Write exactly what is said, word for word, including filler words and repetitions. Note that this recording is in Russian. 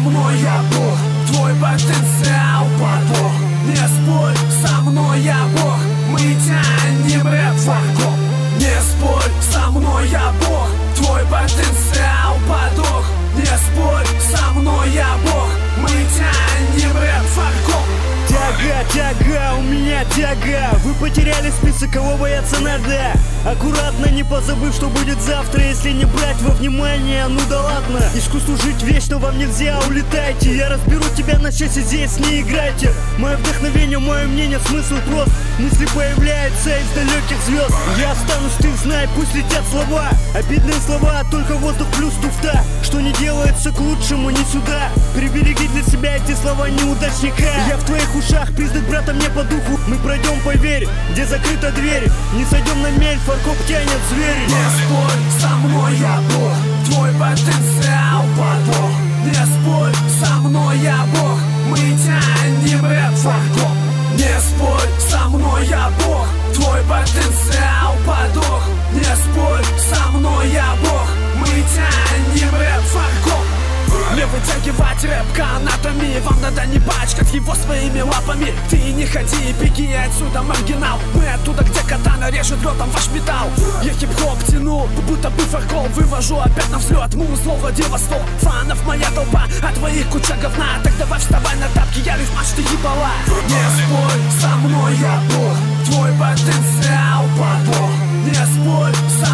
мной, я Бог. Твой потенциал подвох. Не спорь со мной, я Бог. Мы тянем рэп в вагон. Не спорь со мной, я Бог. Твой потенциал подох. Не спорь со мной, я Бог. Мы тянем рэп в вагон. Тяга, тяга, у меня тяга. Вы потеряли список, кого бояться надо. Аккуратно, не позабыв, что будет завтра. Если не брать во внимание, ну да ладно. Искусству жить вечно вам нельзя, улетайте. Я разберу тебя на части, здесь не играйте. Мое вдохновение, мое мнение, смысл прост. Мысли появляются из далеких звезд. Я останусь, ты знай, пусть летят слова. Обидные слова, только воздух плюс туфта. Что не делается к лучшему, не сюда. Прибереги для себя эти слова неудачника. Я в твоих ушах, признать брата мне по духу. Мы пройдем по вере, где закрыта дверь. Не сойдем на мель, фаркоп тянет звери. Не спорь со мной, я Бог. Твой потенциал подвох. Не спорь со мной, я Бог. Мы тянем рэп в вагон. Не спорь со мной, я Бог. Твой потенциал подох. Не спорь со мной, я Бог. Мы тянем рэп в вагон. Не вытягивать рэп к анатомии. Вам надо не пачкать его своими лапами. Ты не ходи, беги отсюда, маргинал. Мы оттуда, где катана режет ротом ваш металл. Я хип-хоп тяну, будто бы фаркол. Вывожу опять на взлет, музло Владивосток. Фанов моя толпа, а твоих куча говна. Так давай вставай на тапки, я рифмач, ты ебала. Не спорь со мной, я Бог. Твой потенциал подох. Не спорь со